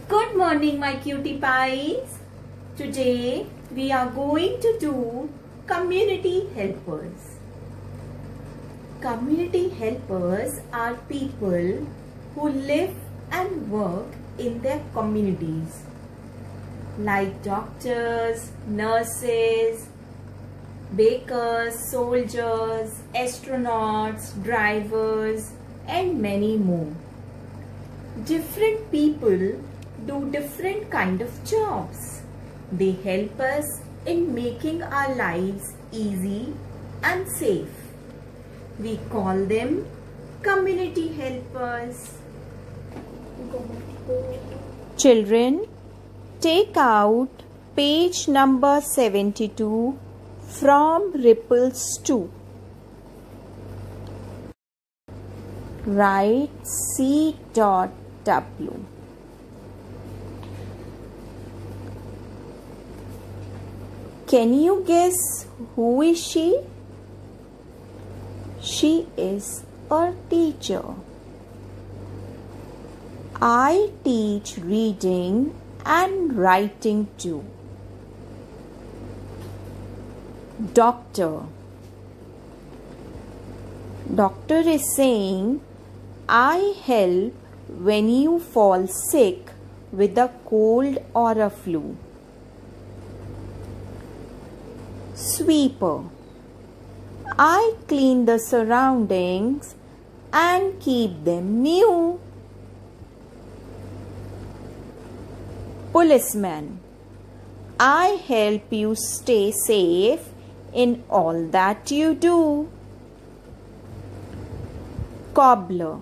Good morning, my cutie pies. Today we are going to do community helpers. Community helpers are people who live and work in their communities, like doctors, nurses, bakers, soldiers, astronauts, drivers, and many more. Different people do different kind of jobs. They help us in making our lives easy and safe. We call them community helpers. Children, take out page number 72 from Ripples 2. Write C.W. Can you guess who is she? She is a teacher. I teach reading and writing too. Doctor. Doctor is saying, I help when you fall sick with a cold or a flu. Sweeper. I clean the surroundings and keep them new. Policeman. I help you stay safe in all that you do. Cobbler.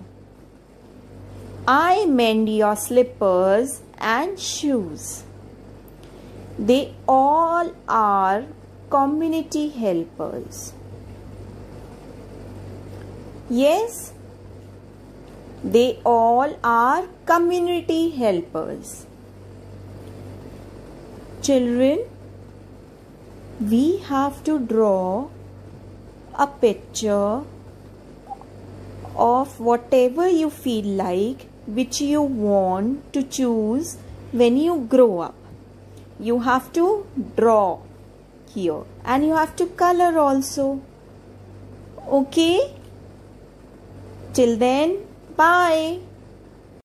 I mend your slippers and shoes. They all are community helpers. Yes, they all are community helpers. Children, we have to draw a picture of whatever you feel like, which you want to choose when you grow up. You have to draw here and you have to color also. Okay? Till then, bye.